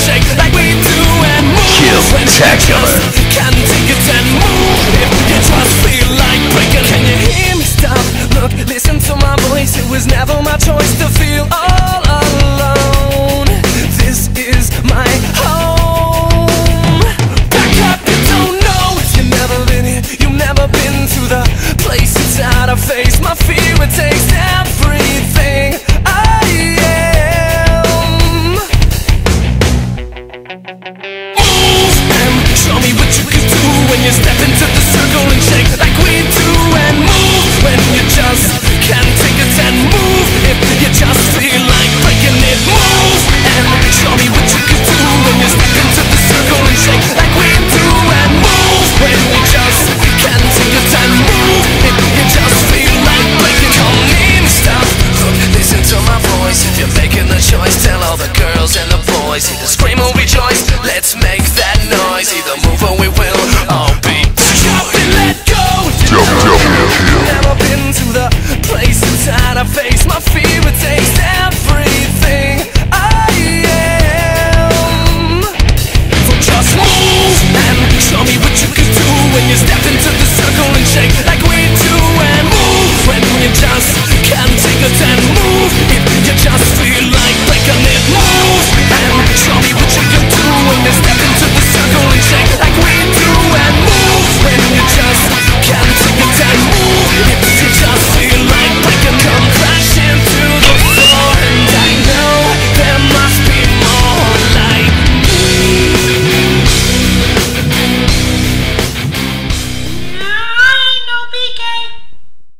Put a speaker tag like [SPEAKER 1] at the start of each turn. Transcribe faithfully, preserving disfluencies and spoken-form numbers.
[SPEAKER 1] shake like we do and move.
[SPEAKER 2] Kill-tacular.
[SPEAKER 1] Can take it and move if you just feel like breaking. Can you hear me? Stop, look, listen to my voice. It was never my choice to feel all alone. This is my home. Back up, you don't know if you've never been here. You've never been to the place inside I face. My fear, it takes everything I am. Move and show me what you can do when you step into the circle and shake like we do and move when you just can't take it and move if you just feel like breaking it. Move and show me what you can do when you step into the circle and shake like we do and move when you just can't take it and move if you just feel like breaking. Come in, stop, look, listen to my voice. If you're making the choice, tell all the girls and the boys, either scream or rejoice. Let's make that noise, either move or we will